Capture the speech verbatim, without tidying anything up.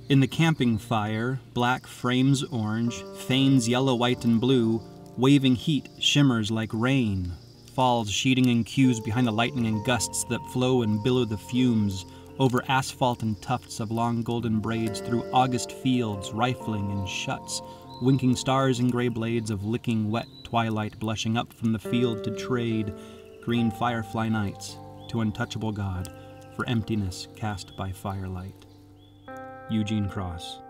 In the camping fire, black frames orange, fanes yellow, white, and blue, waving heat shimmers like rain, falls sheeting in queues behind the lightning and gusts that flow and billow the fumes, over asphalt and tufts of long golden braids, through August fields, rifling and shuts, winking stars and gray blades of licking wet twilight blushing up from the field to trade, green firefly nights to untouchable God for emptiness cast by firelight. Eugene Cross.